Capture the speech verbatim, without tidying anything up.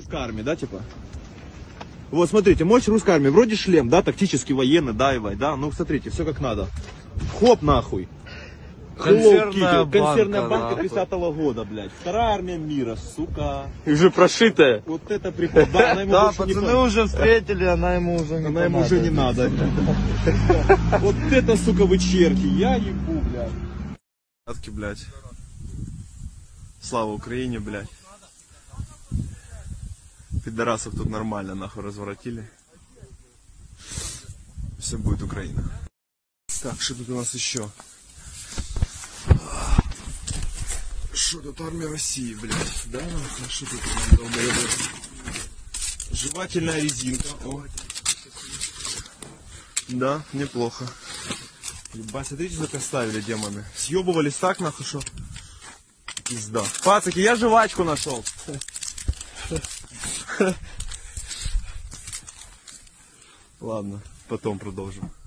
Русская армия, да, типа? Вот, смотрите, мощь русской армии. Вроде шлем, да, тактический, военный, дайвай, да. Ну, смотрите, все как надо. Хоп, нахуй. Консервная банка, Консервная банка нахуй. тридцатого года, блядь. Вторая армия мира, сука. И уже прошитая. Вот это прикол. Да, она ему Да, больше не пацаны надо. уже встретили, она ему уже не Она ему уже не надо. Вот это, сука, вы черти. Я ебу, блядь. Блядь. Слава Украине, блядь. Пидорасов тут нормально, нахуй, разворотили. Все будет Украина. Так, что тут у нас еще? Что тут армия России, блядь? Да, нахуй, что тут? Жевательная резинка. О. Да, неплохо. Ебать, смотрите, как оставили демоны. Съебывались так, нахуй, что... Пизда. Пацаки, я жвачку нашел. Ладно, потом продолжим.